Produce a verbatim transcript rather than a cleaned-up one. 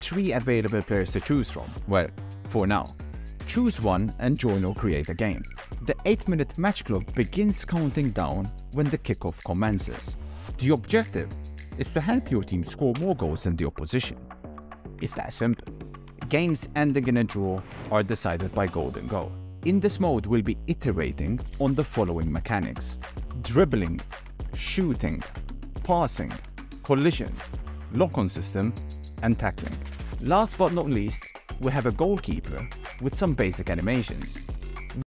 three available players to choose from. Well, for now. Choose one and join or create a game. The eight minute match clock begins counting down when the kickoff commences. The objective is to help your team score more goals than the opposition. It's that simple. Games ending in a draw are decided by golden goal. In this mode, we'll be iterating on the following mechanics: dribbling, shooting, passing, collisions, lock-on system, and tackling. Last but not least, we have a goalkeeper with some basic animations.